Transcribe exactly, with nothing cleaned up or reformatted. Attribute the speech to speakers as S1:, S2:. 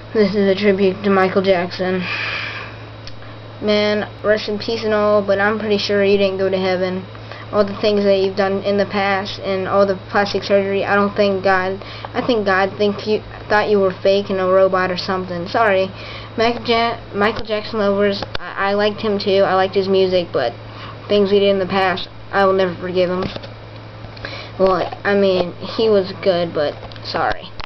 S1: This is a tribute to Michael Jackson. Man, rest in peace and all, but I'm pretty sure you didn't go to heaven. All the things that you've done in the past and all the plastic surgery, I don't think God, I think God think you thought you were fake and a robot or something. Sorry. Michael, ja Michael Jackson lovers, I, I liked him too. I liked his music, but things he did in the past, I will never forgive him. Well, I mean, he was good, but sorry.